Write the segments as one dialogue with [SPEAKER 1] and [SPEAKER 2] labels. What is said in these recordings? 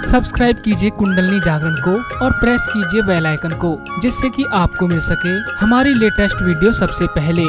[SPEAKER 1] Subscribe कीजिए कुंडलिनी जागरण को और प्रेस कीजिए बेल आइकन को, जिससे कि आपको मिल सके हमारी लेटेस्ट वीडियो सबसे पहले।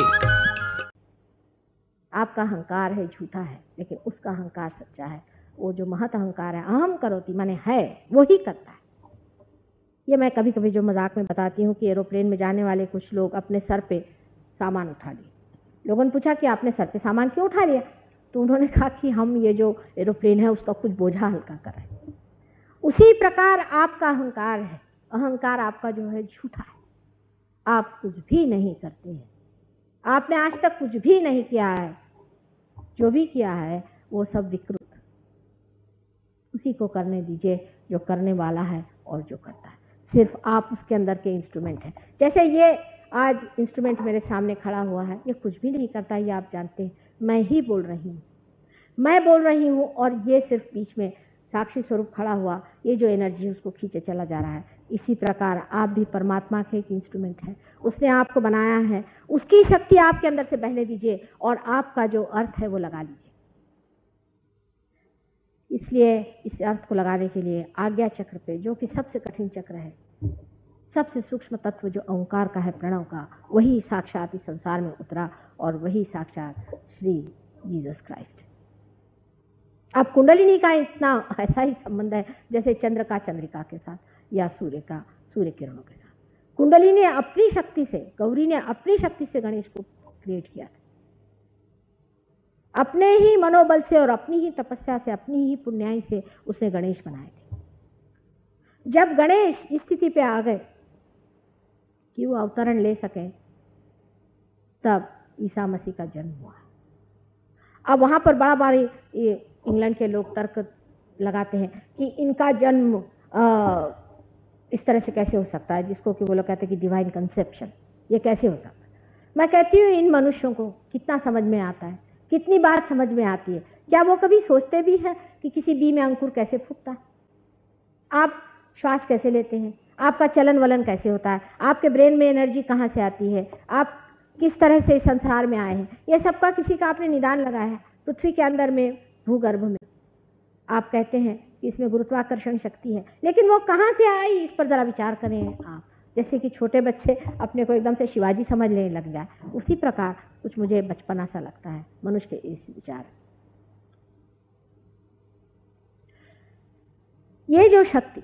[SPEAKER 2] आपका अहंकार है झूठा है, लेकिन उसका अहंकार सच्चा है। वो जो महत अहंकार है, अहम करोति माने है, वो ही करता है। ये मैं कभी कभी जो मजाक में बताती हूँ कि एरोप्लेन में जाने वाले कुछ लोग अपने सर पे सामान उठा लिए। लोगों ने पूछा कि आपने सर पे सामान क्यों उठा लिया? तो उन्होंने कहा कि हम ये जो एरोप्लेन है उसका कुछ बोझा हल्का कर रहे हैं। उसी प्रकार आपका अहंकार है। अहंकार आपका जो है झूठा है। आप कुछ भी नहीं करते हैं, आपने आज तक कुछ भी नहीं किया है। जो भी किया है वो सब विकृत। उसी को करने दीजिए जो करने वाला है और जो करता है। सिर्फ आप उसके अंदर के इंस्ट्रूमेंट हैं। जैसे ये आज इंस्ट्रूमेंट मेरे सामने खड़ा हुआ है, ये कुछ भी नहीं करता, ये आप जानते हैं। मैं ही बोल रही हूँ, मैं बोल रही हूँ, और ये सिर्फ बीच में साक्षी स्वरूप खड़ा हुआ, ये जो एनर्जी उसको खींचे चला जा रहा है। इसी प्रकार आप भी परमात्मा के एक इंस्ट्रूमेंट है। उसने आपको बनाया है, उसकी शक्ति आपके अंदर से बहने दीजिए और आपका जो अर्थ है वो लगा लीजिए। इसलिए इस अर्थ को लगाने के लिए आज्ञा चक्र पे, जो कि सबसे कठिन चक्र है, सबसे सूक्ष्म तत्व जो ओंकार का है, प्रणव का, वही साक्षात इस संसार में उतरा और वही साक्षात श्री जीसस क्राइस्ट। अब कुंडलिनी का इतना ऐसा ही संबंध है जैसे चंद्र का चंद्रिका के साथ या सूर्य का सूर्य किरणों के साथ। कुंडली ने अपनी शक्ति से, गौरी ने अपनी शक्ति से गणेश को क्रिएट किया था। अपने ही मनोबल से और अपनी ही तपस्या से, अपनी ही पुण्याई से उसने गणेश बनाए थे। जब गणेश इस स्थिति पे आ गए कि वो अवतरण ले सके, तब ईसा मसीह का जन्म हुआ। अब वहां पर बड़ा बारी इंग्लैंड के लोग तर्क लगाते हैं कि इनका जन्म इस तरह से कैसे हो सकता है, जिसको कि वो लोग कहते हैं कि डिवाइन कंसेप्शन, ये कैसे हो सकता है। मैं कहती हूँ इन मनुष्यों को कितना समझ में आता है, कितनी बात समझ में आती है। क्या वो कभी सोचते भी हैं कि किसी बी में अंकुर कैसे फूटता है, आप श्वास कैसे लेते हैं, आपका चलन वलन कैसे होता है, आपके ब्रेन में एनर्जी कहाँ से आती है, आप किस तरह से इस संसार में आए हैं, ये सबका किसी का आपने निदान लगाया है। पृथ्वी के अंदर में, भूगर्भ में, आप कहते हैं कि इसमें गुरुत्वाकर्षण शक्ति है, लेकिन वो कहाँ से आई, इस पर जरा विचार करें आप। जैसे कि छोटे बच्चे अपने को एकदम से शिवाजी समझने लग जाए, उसी प्रकार कुछ मुझे बचपना सा लगता है मनुष्य के इस विचार। ये जो शक्ति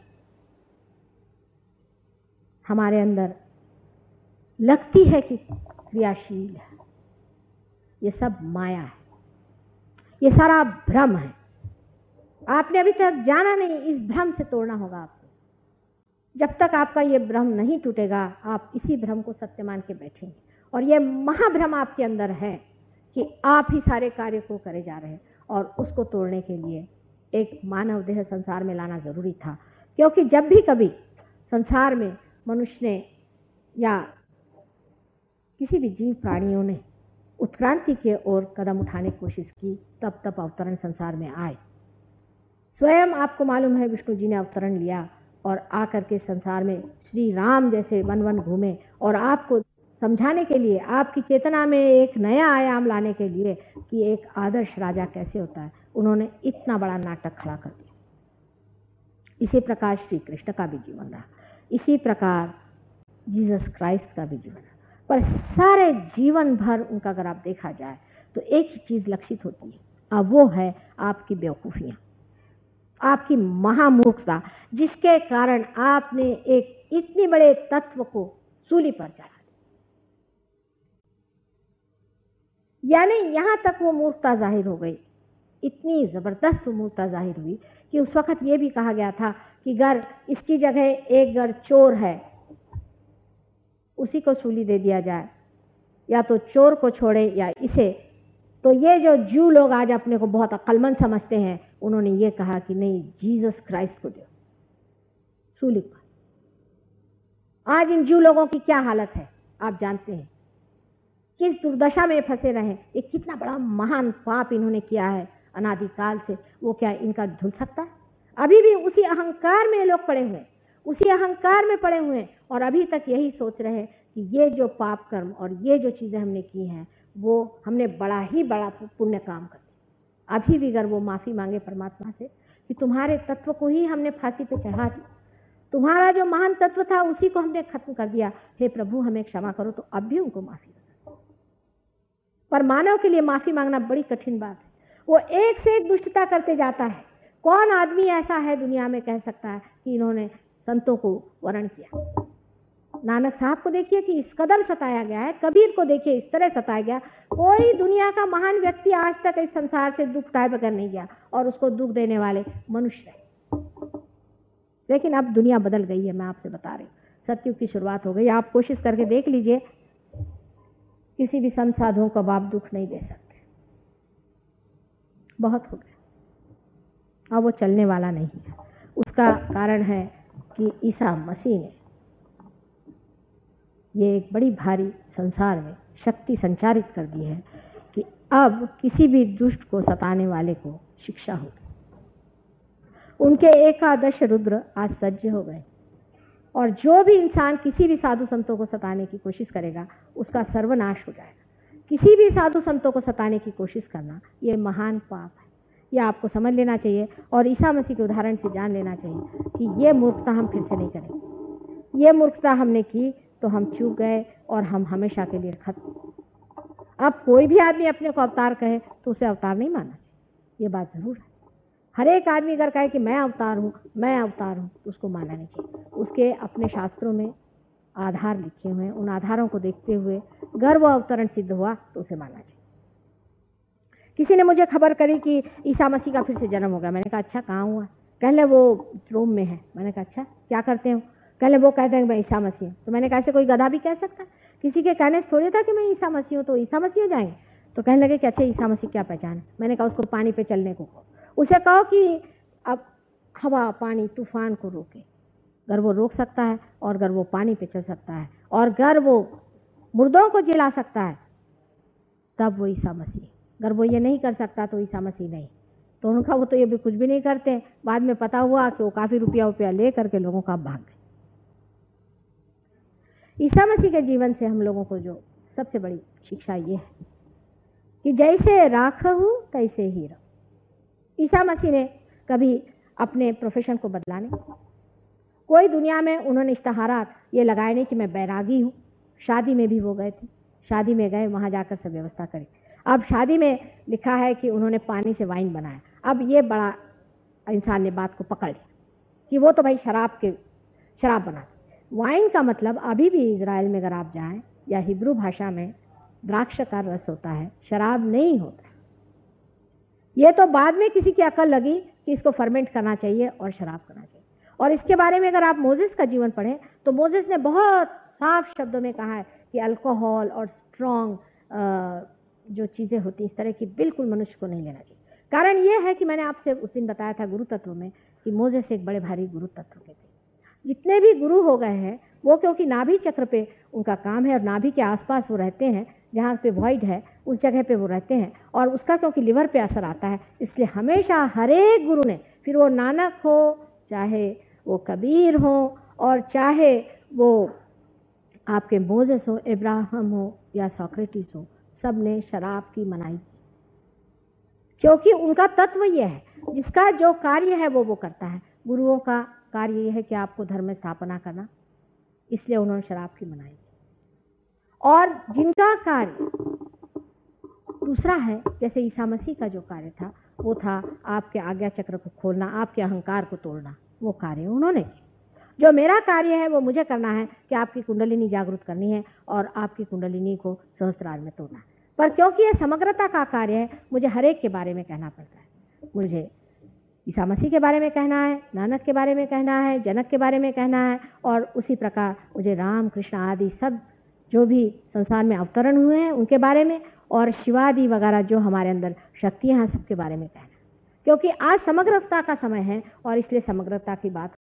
[SPEAKER 2] हमारे अंदर लगती है कि क्रियाशील है, ये सब माया है, ये सारा भ्रम है। आपने अभी तक जाना नहीं, इस भ्रम से तोड़ना होगा आपको। जब तक आपका ये भ्रम नहीं टूटेगा, आप इसी भ्रम को सत्य मान के बैठेंगे। और ये महाभ्रम आपके अंदर है कि आप ही सारे कार्य को करे जा रहे हैं, और उसको तोड़ने के लिए एक मानव देह संसार में लाना जरूरी था। क्योंकि जब भी कभी संसार में मनुष्य ने या किसी भी जीव प्राणियों ने उत्क्रांति की ओर कदम उठाने की कोशिश की, तब तब अवतरण संसार में आए। स्वयं आपको मालूम है विष्णु जी ने अवतरण लिया और आकर के संसार में श्री राम जैसे वन वन घूमे, और आपको समझाने के लिए, आपकी चेतना में एक नया आयाम लाने के लिए कि एक आदर्श राजा कैसे होता है, उन्होंने इतना बड़ा नाटक खड़ा कर दिया। इसी प्रकार श्री कृष्ण का भी जीवन रहा, इसी प्रकार जीसस क्राइस्ट का भी जीवन रहा। पर सारे जीवन भर उनका अगर आप देखा जाए तो एक ही चीज लक्षित होती है, अब वो है आपकी बेवकूफियां, आपकी महामूर्खता, जिसके कारण आपने एक इतने बड़े तत्व को सूली पर चढ़ा दिया। यानी यहां तक वो मूर्खता जाहिर हो गई, इतनी जबरदस्त मूर्खता जाहिर हुई कि उस वक्त ये भी कहा गया था कि अगर इसकी जगह एक घर चोर है, उसी को सूली दे दिया जाए, या तो चोर को छोड़े या इसे। तो ये जो जू लोग आज अपने को बहुत अक्लमंद समझते हैं, उन्होंने ये कहा कि नहीं, जीसस क्राइस्ट को दो सूली पर। आज इन जू लोगों की क्या हालत है आप जानते हैं, किस दुर्दशा में फंसे रहे। ये कितना बड़ा महान पाप इन्होंने किया है अनादिकाल से, वो क्या इनका धुल सकता है? अभी भी उसी अहंकार में लोग पड़े हुए हैं, उसी अहंकार में पड़े हुए हैं, और अभी तक यही सोच रहे हैं कि ये जो पाप कर्म और ये जो चीजें हमने की हैं, वो हमने बड़ा ही बड़ा पुण्य काम कर दिया। अभी भी अगर वो माफी मांगे परमात्मा से कि तुम्हारे तत्व को ही हमने फांसी पे चढ़ा दिया, तुम्हारा जो महान तत्व था उसी को हमने खत्म कर दिया। हे प्रभु हमें क्षमा करो। तो अब भी उनको माफी हो सकती है। पर मानव के लिए माफी मांगना बड़ी कठिन बात है। वो एक से एक दुष्टता करते जाता है। कौन आदमी ऐसा है दुनिया में कह सकता है कि इन्होंने संतों को वर्ण किया? नानक साहब को देखिए कि इस कदर सताया गया है, कबीर को देखिए इस तरह सताया गया। कोई दुनिया का महान व्यक्ति आज तक इस संसार से दुख उठाए बगैर नहीं गया, और उसको दुख देने वाले मनुष्य हैं। लेकिन अब दुनिया बदल गई है, मैं आपसे बता रही हूँ। सतयुग की शुरुआत हो गई। आप कोशिश करके देख लीजिए, किसी भी संत साधुओं को आप दुख नहीं दे सकते। बहुत हो गया, अब वो चलने वाला नहीं है। उसका कारण है कि ईसा मसीह ने ये एक बड़ी भारी संसार में शक्ति संचारित कर दी है कि अब किसी भी दुष्ट को सताने वाले को शिक्षा होगी। उनके एकादश रुद्र आज सज्ज हो गए, और जो भी इंसान किसी भी साधु संतों को सताने की कोशिश करेगा उसका सर्वनाश हो जाएगा। किसी भी साधु संतों को सताने की कोशिश करना ये महान पाप है। यह आपको समझ लेना चाहिए, और ईसा मसीह के उदाहरण से जान लेना चाहिए कि ये मूर्खता हम फिर से नहीं करेंगे। ये मूर्खता हमने की तो हम चूक गए, और हम हमेशा के लिए खत्म। अब कोई भी आदमी अपने को अवतार कहे तो उसे अवतार नहीं मानना चाहिए, ये बात जरूर है। हर एक आदमी अगर कहे कि मैं अवतार हूँ, मैं अवतार हूँ, तो उसको मानना नहीं चाहिए। उसके अपने शास्त्रों में आधार लिखे हुए हैं, उन आधारों को देखते हुए अगर वो अवतरण सिद्ध हुआ तो उसे मानना चाहिए। किसी ने मुझे खबर करी कि ईसा मसीह का फिर से जन्म हो गया। मैंने कहा अच्छा, कहाँ हुआ? कहले वो रोम में है। मैंने कहा अच्छा, क्या करते हो? कहले वो कहते हैं कि मैं ईसा मसीह हूँ। तो मैंने कहा ऐसे कोई गधा भी कह सकता है? किसी के कहने से थोड़ी था कि मैं ईसा मसीह हूँ तो ईसा मसीह हो जाएंगे। तो कहने लगे कि अच्छा, ईसा मसीह क्या पहचान है? मैंने कहा उसको पानी पे चलने को कहो। उसे कहो कि अब हवा पानी तूफान को रोके। अगर वो रोक सकता है, और अगर वो पानी पे चल सकता है, और अगर वो मुर्दों को जिला सकता है, तब वो ईसा मसीह। अगर वो ये नहीं कर सकता तो ईसा मसीह नहीं। तो उनका वो तो ये भी कुछ भी नहीं करते। बाद में पता हुआ कि वो काफ़ी रुपया ले करके लोगों का भाग गए। ईसा मसीह के जीवन से हम लोगों को जो सबसे बड़ी शिक्षा ये है कि जैसे राखहु तैसे ही रहो। ईसा मसीह ने कभी अपने प्रोफेशन को बदला नहीं। कोई दुनिया में उन्होंने इश्तहारात ये लगाए नहीं कि मैं बैरागी हूँ। शादी में भी वो गए थे, शादी में गए, वहाँ जाकर सब व्यवस्था करी। अब शादी में लिखा है कि उन्होंने पानी से वाइन बनाया। अब ये बड़ा इंसान ने बात को पकड़ लिया कि वो तो भाई शराब बना। वाइन का मतलब अभी भी इजराइल में अगर आप जाएं, या हिब्रू भाषा में द्राक्ष का रस होता है, शराब नहीं होता। ये तो बाद में किसी की अकल लगी कि इसको फर्मेंट करना चाहिए और शराब करना चाहिए। और इसके बारे में अगर आप मोजेस का जीवन पढ़ें तो मोजेस ने बहुत साफ शब्दों में कहा है कि अल्कोहल और स्ट्रॉन्ग जो चीज़ें होती हैं इस तरह की बिल्कुल मनुष्य को नहीं लेना चाहिए। कारण ये है कि मैंने आपसे उस दिन बताया था गुरु तत्व में कि मोजेस एक बड़े भारी गुरु तत्व के थे। जितने भी गुरु हो गए हैं वो क्योंकि नाभि चक्र पे उनका काम है, और नाभि के आसपास वो रहते हैं, जहाँ पे वॉइड है उस जगह पे वो रहते हैं, और उसका क्योंकि लिवर पे असर आता है, इसलिए हमेशा हर एक गुरु ने, फिर वो नानक हो, चाहे वो कबीर हो, और चाहे वो आपके मोजेस हो, इब्राहिम हो या सोक्रेटिस हो, सब ने शराब की मनाही, क्योंकि उनका तत्व यह है जिसका जो कार्य है वो करता है। गुरुओं का कार्य यह है कि आपको धर्म में स्थापना करना, इसलिए उन्होंने शराब की मनाही। और जिनका कार्य दूसरा है, जैसे ईसा मसीह का जो कार्य था वो था आपके आज्ञा चक्र को खोलना, आपके अहंकार को तोड़ना, वो कार्य उन्होंने किया। जो मेरा कार्य है वो मुझे करना है कि आपकी कुंडलिनी जागृत करनी है और आपकी कुंडलिनी को सहस्त्रार में तोड़ना है। पर क्योंकि ये समग्रता का कार्य है, मुझे हर एक के बारे में कहना पड़ता है। मुझे ईसा मसीह के बारे में कहना है, नानक के बारे में कहना है, जनक के बारे में कहना है, और उसी प्रकार मुझे राम कृष्ण आदि सब जो भी संसार में अवतरण हुए हैं उनके बारे में, और शिवादि वगैरह जो हमारे अंदर शक्तियाँ हैं सबके बारे में कहना है। क्योंकि आज समग्रता का समय है और इसलिए समग्रता की बात